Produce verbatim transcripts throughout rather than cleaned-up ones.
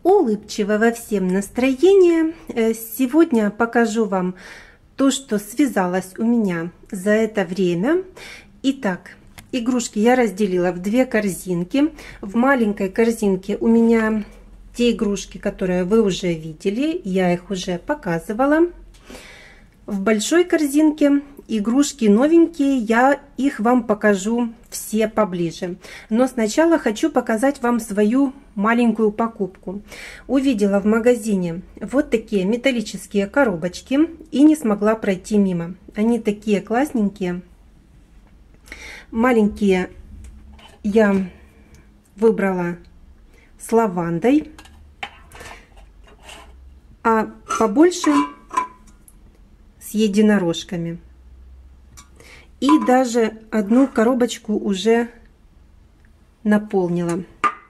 Улыбчивого всем настроения. Сегодня покажу вам то, что связалось у меня за это время. Итак, игрушки я разделила в две корзинки. В маленькой корзинке у меня те игрушки, которые вы уже видели, я их уже показывала. В большой корзинке игрушки новенькие, я их вам покажу все поближе. Но сначала хочу показать вам свою маленькую покупку. Увидела в магазине вот такие металлические коробочки и не смогла пройти мимо. Они такие классненькие. Маленькие я выбрала с лавандой, а побольше с единорожками. И даже одну коробочку уже наполнила.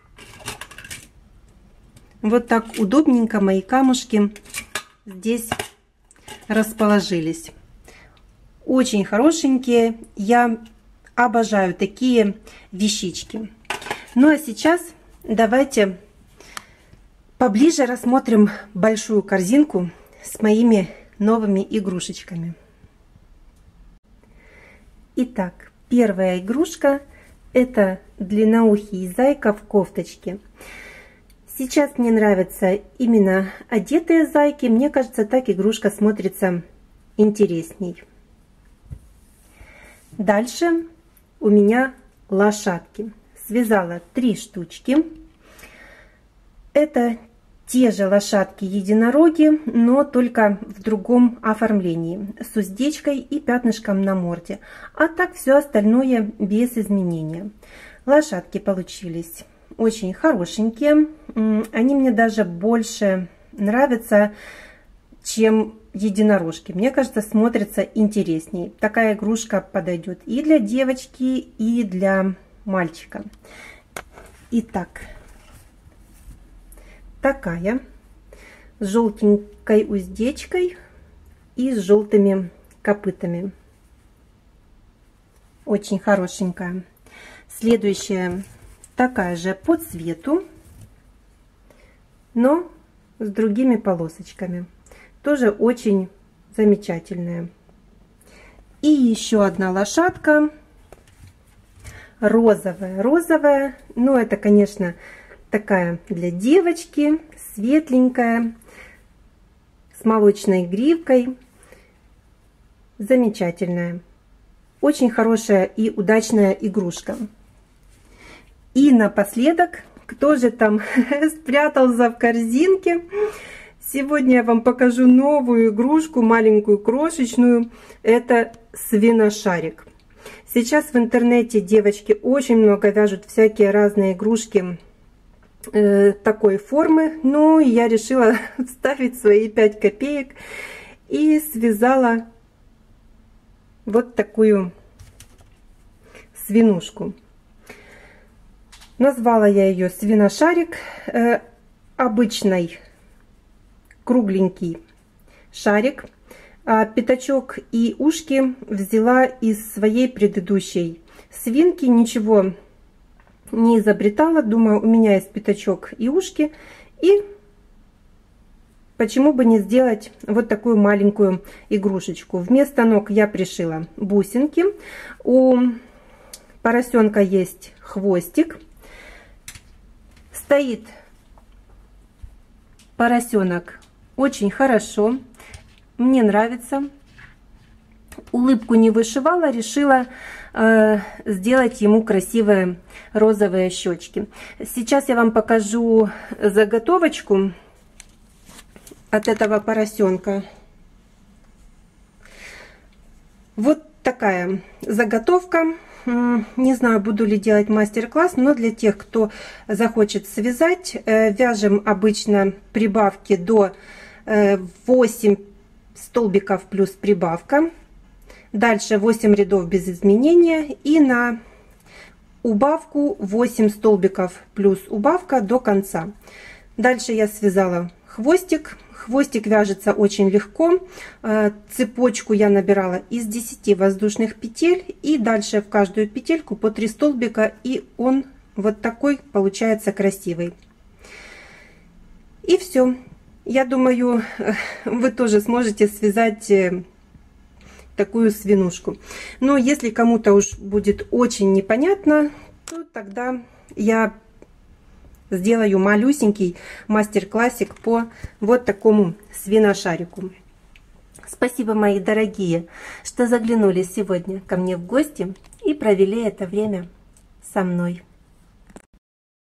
Вот так удобненько мои камушки здесь расположились. Очень хорошенькие. Я обожаю такие вещички. Ну а сейчас давайте поближе рассмотрим большую корзинку с моими новыми игрушечками. Итак, первая игрушка — это длинноухий зайка в кофточке. Сейчас мне нравятся именно одетые зайки. Мне кажется, так игрушка смотрится интересней. Дальше у меня лошадки. Связала три штучки. Это те же лошадки-единороги, но только в другом оформлении, с уздечкой и пятнышком на морде. А так все остальное без изменения. Лошадки получились очень хорошенькие. Они мне даже больше нравятся, чем единорожки. Мне кажется, смотрятся интересней. Такая игрушка подойдет и для девочки, и для мальчика. Итак, такая с желтенькой уздечкой и с желтыми копытами. Очень хорошенькая. Следующая такая же по цвету, но с другими полосочками. Тоже очень замечательная. И еще одна лошадка. Розовая. Розовая. Ну, это, конечно, такая для девочки, светленькая, с молочной гривкой. Замечательная. Очень хорошая и удачная игрушка. И напоследок, кто же там спрятался в корзинке? Сегодня я вам покажу новую игрушку, маленькую, крошечную. Это свиношарик. Сейчас в интернете девочки очень много вяжут всякие разные игрушки такой формы, ну я решила вставить свои пять копеек и связала вот такую свинушку. Назвала я ее свиношарик. Э, обычный кругленький шарик, а пятачок и ушки взяла из своей предыдущей свинки. Ничего не изобретала, думаю, у меня есть пятачок и ушки, и почему бы не сделать вот такую маленькую игрушечку. Вместо ног я пришила бусинки. У поросенка есть хвостик. Стоит поросенок очень хорошо, мне нравится. Улыбку не вышивала, решила э, сделать ему красивые розовые щечки. Сейчас я вам покажу заготовочку от этого поросенка. Вот такая заготовка. Не знаю, буду ли делать мастер-класс, но для тех, кто захочет связать, э, вяжем обычно прибавки до э, восемь столбиков плюс прибавка. Дальше восемь рядов без изменения и на убавку восемь столбиков плюс убавка до конца. Дальше я связала хвостик. Хвостик вяжется очень легко. Цепочку я набирала из десяти воздушных петель и дальше в каждую петельку по три столбика, и он вот такой получается красивый. И все. Я думаю, вы тоже сможете связать такую свинушку. Но если кому-то уж будет очень непонятно, то тогда я сделаю малюсенький мастер-классик по вот такому свиношарику. Спасибо, мои дорогие, что заглянули сегодня ко мне в гости и провели это время со мной.